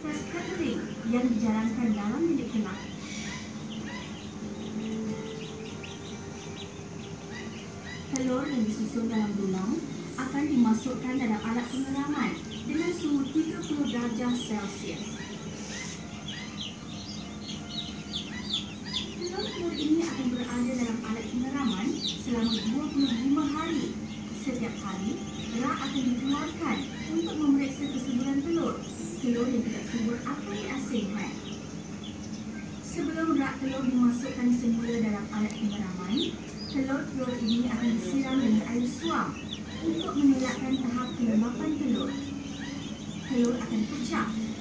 proses catering yang dijalankan dalam bilik kelab. Telur yang disusun dalam dulang akan dimasukkan dalam alat pengeraman dengan suhu 30 darjah Celsius. Telur-telur ini akan berada dalam alat pengeraman selama 25 hari. Setiap hari, rak akan dikeluarkan untuk memeriksa kesuburan telur. Telur yang tidak subur akan diasingkan. Sebelum rak telur dimasukkan semula dalam alat pengeraman, telur-telur ini akan disiram dengan air suam untuk mengelakkan tahap kelembapan telur. Telur akan pecah